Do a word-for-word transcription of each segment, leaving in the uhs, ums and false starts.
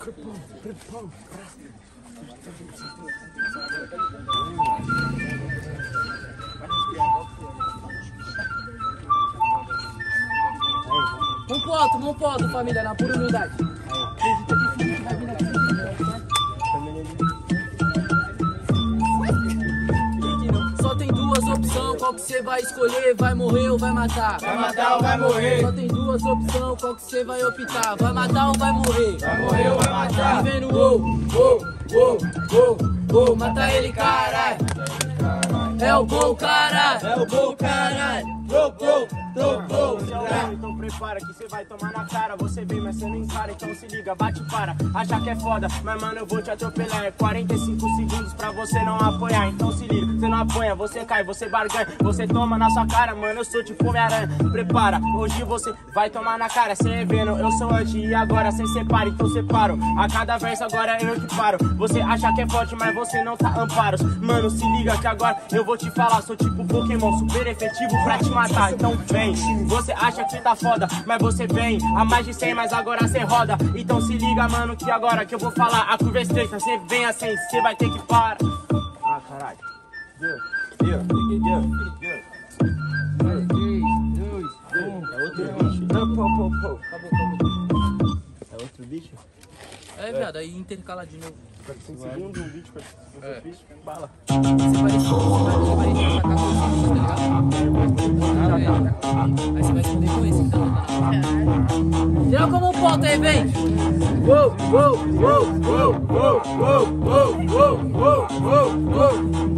Vamos pro alto, vamos pro alto, família, na pura humildade. Só tem duas opções, qual que você vai escolher? Vai morrer ou vai matar? Vai matar ou vai morrer? Só tem duas opções, qual que você vai optar? Vai matar ou vai morrer? Vai morrer ou vai matar? Tá vendo? Uou, uou, uou, uou, uou, mata ele, caralho. É o gol, caralho. É o gol, caralho. Gol, gol, gol, gol. Então prepara que você vai tomar na cara. Você vem, mas você não encara, então se liga, bate e para. Acha que é foda, mas mano eu vou te atropelar. É quarenta e cinco segundos pra você não apoiar. Então se liga, você não apanha, você cai, você barganha. Você toma na sua cara, mano, eu sou tipo Homem-Aranha. Prepara, hoje você vai tomar na cara. Cê é vendo, eu sou anti e agora cê separa. Então separo, a cada verso agora eu que paro. Você acha que é forte, mas você não tá amparos. Mano, se liga que agora eu vou te falar. Sou tipo Pokémon, super efetivo pra te matar. Então vem, você acha que tá foda, mas você vem a mais de cem, mas agora cê roda. Então se liga, mano, que agora que eu vou falar. A curva é estreita, cê vem assim, cê vai ter que parar. Ah, caralho. Deu, deu, deu, deu. É outro bicho. Não, pô, pô, pô. Acabou, acabou. É outro bicho? É, viado, aí intercala de novo. cinco segundos, um vídeo com É. outro bicho, bala. Você vai, você vai, você vai tacar com esse, tá ligado? Aí você vai esconder com esse, então. Tira como um ponto aí, vem. Uou, uou, uou, uou, uou, uou, uou, uou, uou, uou.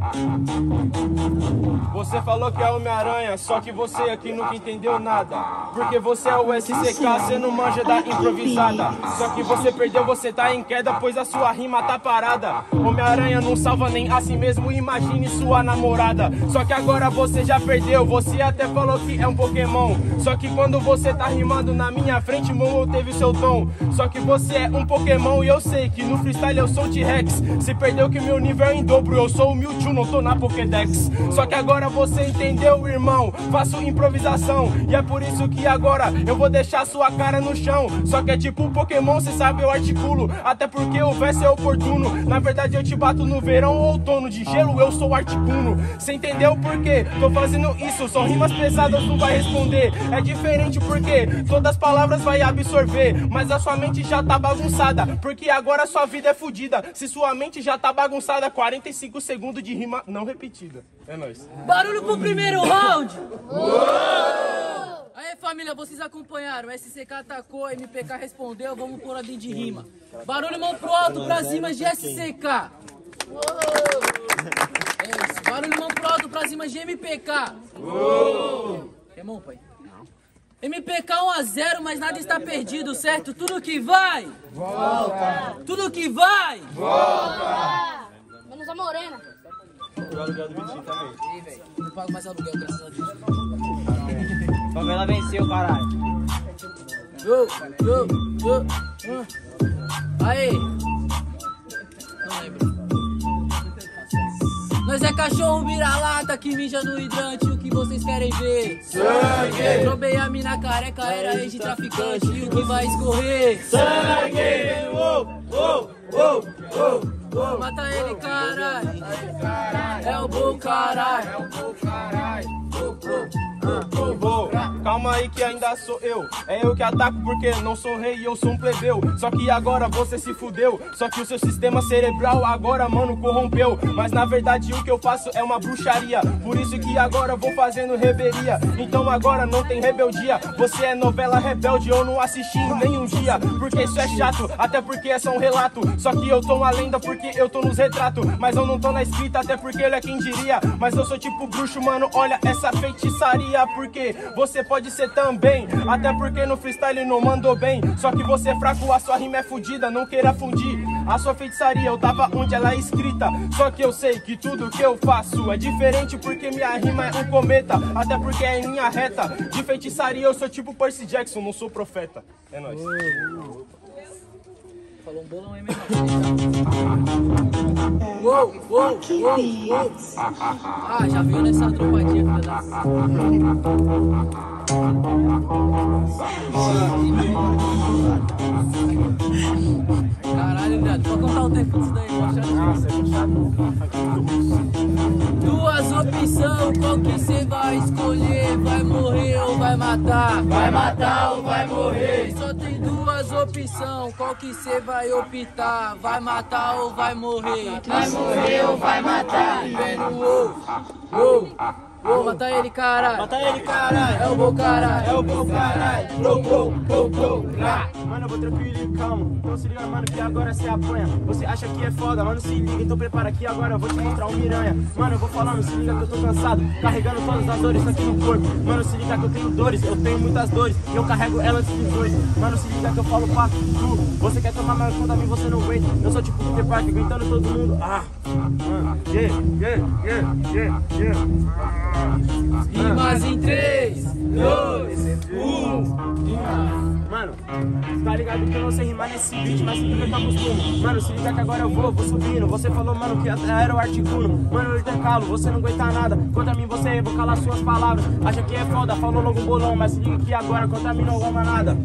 Você falou que é Homem-Aranha, só que você aqui nunca entendeu nada. Porque você é o S C K, você não manja da improvisada. Só que você perdeu, você tá em queda, pois a sua rima tá parada. Homem-Aranha não salva nem a si mesmo, imagine sua namorada. Só que agora você já perdeu, você até falou que é um Pokémon. Só que quando você tá rimando na minha frente, Momo teve seu tom. Só que você é um Pokémon e eu sei que no freestyle eu sou T-Rex. Se perdeu que meu nível é em dobro, eu sou o Mewtwo, não tô na Pokédex. Só que agora você entendeu, irmão, faço improvisação. E é por isso que agora eu vou deixar sua cara no chão. Só que é tipo um Pokémon, cê sabe, eu articulo. Até porque o verso é oportuno. Na verdade eu te bato no verão ou outono. De gelo eu sou Articuno. Cê entendeu por quê? Tô fazendo isso, são rimas pesadas, não vai responder. É diferente porque todas as palavras vai absorver, mas a sua mente já tá bagunçada. Porque agora sua vida é fodida. Se sua mente já tá bagunçada, quarenta e cinco segundos de rima não repetida. É nóis. Barulho pro primeiro round! Aí família, vocês acompanharam, S C K atacou, M P K respondeu, vamos por ordem de rima. Barulho, mão pro alto, pra cima de S C K. É isso, barulho, mão pro alto, pra cima de M P K. Quer mão, pai? M P K um a zero, mas nada está perdido, certo? Tudo que vai, volta. Tudo que vai, volta. Menos a morena. O aluguel do Vitinho também. Ei, velho, não pago mais aluguel, graças a Deus. Favela venceu, caralho. Yo, yo, yo, yo. Aí. Não lembro. Nós é cachorro vira-lata que mija no hidrante. O que vocês querem ver? Sangue! Trobei a mina careca, era ex de traficante. E o que vai escorrer? Sangue! Uou, uou, uou, uou. Mata ele, caralho. É o bom caralho. É o bom caralho. Vou, calma aí que ainda sou eu. É eu que ataco porque não sou rei e eu sou um plebeu. Só que agora você se fudeu. Só que o seu sistema cerebral agora, mano, corrompeu. Mas na verdade o que eu faço é uma bruxaria. Por isso que agora eu vou fazendo reveria. Então agora não tem rebeldia. Você é novela rebelde, eu não assisti em nenhum dia. Porque isso é chato, até porque é só um relato. Só que eu tô uma lenda porque eu tô nos retratos. Mas eu não tô na escrita, até porque ele é quem diria. Mas eu sou tipo bruxo, mano, olha essa feitiçaria. Porque você pode ser também, até porque no freestyle não mandou bem. Só que você é fraco, a sua rima é fudida, não queira fundir a sua feitiçaria, eu tava onde ela é escrita. Só que eu sei que tudo que eu faço é diferente porque minha rima é um cometa. Até porque é em linha reta. De feitiçaria eu sou tipo Percy Jackson, não sou profeta. É nóis. Falou um bolão aí mesmo. Uou, uou, uou, uou. Ah, já veio nessa trombadinha, filha da... um tempo disso daí, Nossa, é duas opções, qual que cê vai escolher? Vai morrer ou vai matar? Vai matar ou vai morrer? Só tem duas opções, qual que cê vai optar? Vai matar ou vai morrer? Vai morrer ou vai matar? Vendo o Uou, uou, mata ele, caralho. Mata ele, caralho. É o bom caralho. É o bom caralho. Pro, pro, pro, pro, lá. Mano, eu vou tranquilo e calmo. Então se liga, mano, que agora cê apanha. Você acha que é foda, mano, se liga. Então prepara que agora eu vou te mostrar um miranha. Mano, eu vou falando, se liga que eu tô cansado, carregando todas as dores aqui no corpo. Mano, se liga que eu tenho dores, eu tenho muitas dores. E eu carrego elas de dois. Mano, se liga que eu falo pra tu. Você quer tomar mais conta de mim, você não aguenta. Eu sou tipo Peter Parker, aguentando todo mundo. Ah, mano, yeah, yeah, yeah, yeah, yeah. Rimas em três, dois, um. Mano, tá ligado que eu não sei rimar nesse beat, mas se liga que eu acostumo. Mano, se liga que agora eu vou, vou subindo. Você falou, mano, que era o Articuno. Mano, eu intercalo, você não aguenta nada. Contra mim você vou calar suas palavras. Acha que é foda, falou logo um bolão. Mas se liga que agora contra mim não goma nada.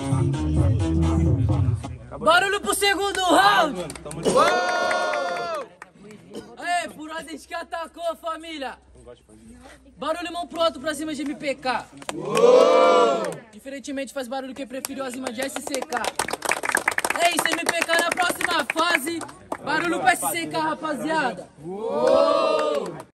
Barulho pro segundo round. Aê, por ordem de que atacou, família. Barulho mão pro alto pra cima de M P K. Uou! Diferentemente faz barulho quem preferiu acima de S C K. É isso, M P K na próxima fase. Barulho pra S C K, rapaziada. Uou!